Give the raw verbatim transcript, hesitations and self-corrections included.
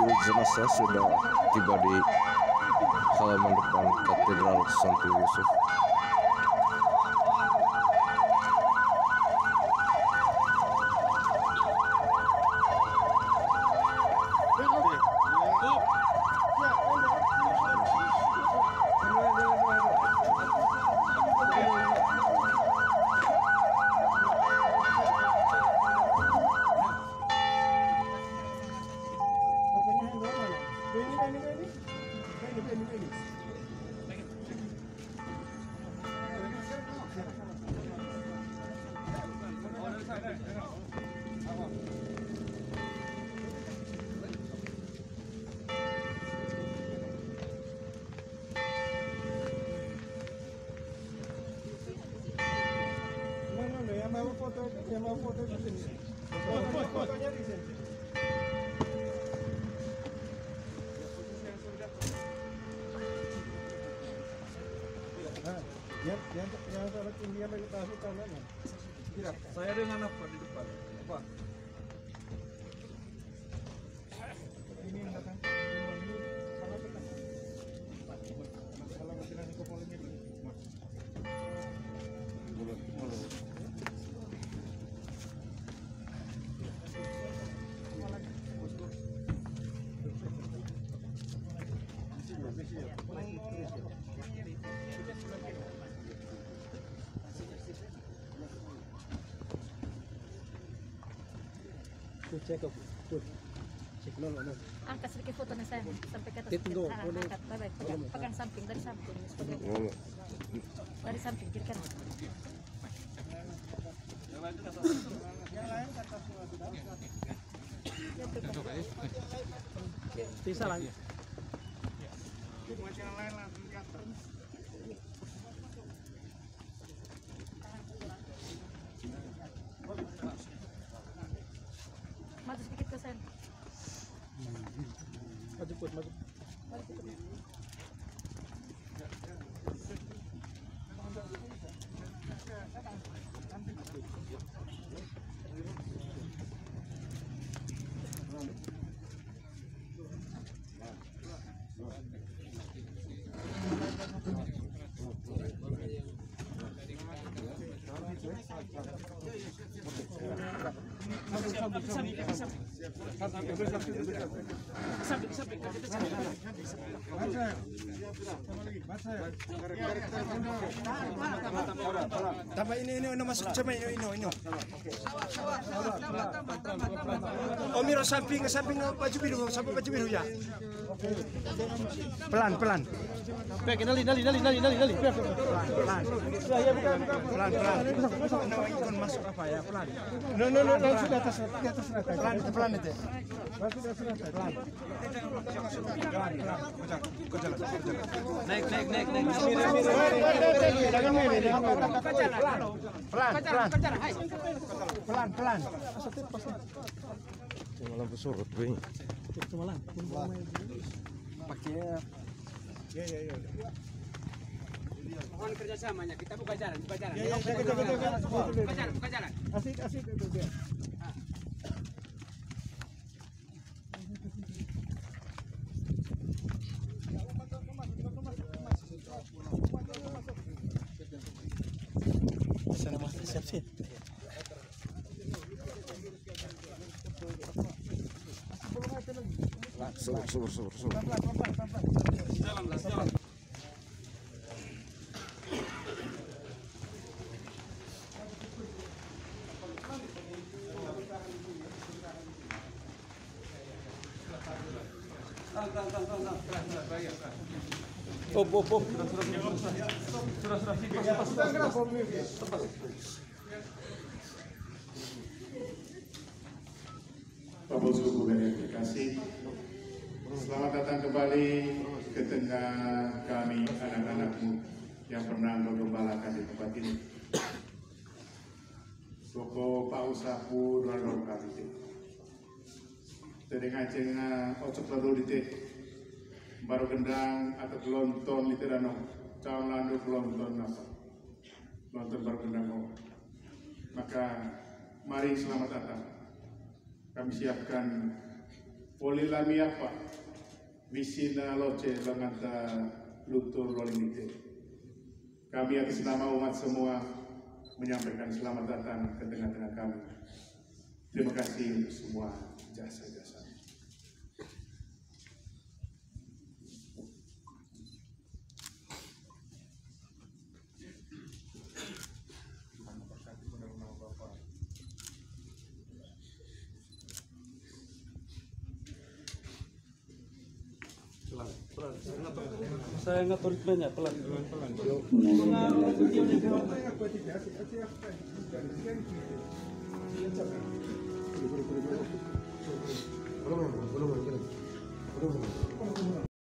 mobil jenazah sudah tiba di halaman depan Katedral Santo Yusuf. Yang mau foto, yang mau foto di sini. Fotonya di sini. Nah, yang yang yang salah tinggi lagi tahu kanan. Tidak, saya dengan apa di depan? Apa? Ini yang datang. Salah kita. Salah kita di kepolanya di. Mulut, mulut. Cek ke foto. Cek nol nol. Angkat sedikit fotonya saya sampai ke atas. Tunggu, Ah, boleh. angkat, baik, pegang, pegang samping dari samping. Oh, Dari samping kiri kanan. Yang lain kata semua sudah. Bisa lagi. Macam yang lain langsung di atas. Maju sedikit ke sana. Maju put, maju. Tambah ini ini ini masuk coba ini ini ini. Oh miro samping samping baju biru sampai baju biru ya. Pelan pelan. Pek nali nali nali nali nali nali. Pelan. Ya bukan pelan pelan. Ikon masuk apa ya pelan. No no no langsung di atas di atas rata. Pelan itu pelan itu. Langsung di atas rata. Pelan. Pelan pelan. Kocak kocak. Naik naik naik naik. Jangan miri jangan pelan pelan. Pelan pelan. cuma lampu surut, Bing. Cuma lampu. Pakai ya ya ya. Mohon kerjasamanya, kita buka jalan, buka jalan. Ya, ya, ya, ya, ya, ya. Buka jalan, buka jalan. Asik, asik itu dia. Sana mas, siap siap. Subur, subur, subur, subur. Jalan, jalan. Op, op, op. Sudah, sudah, Bapak Ibu yang terkasih, selamat datang kembali ke tengah kami anak-anakmu yang pernah menggembalakan di tempat ini. Toko Pak Usapu dua dua kali. Terdengar cenga ocok lalu di baru gendang atau kelonton di terano, calon landu kelonton apa, kelonton baru gendang mau. Maka mari selamat datang. Kami siapkan Polilami apa? Visina loce langanta lutur lolinite. Kami atas nama umat semua menyampaikan selamat datang ke tengah-tengah kami. Terima kasih untuk semua jasa-jasa. Saya ngatur ritmenya pelan. Belum, belum, belum.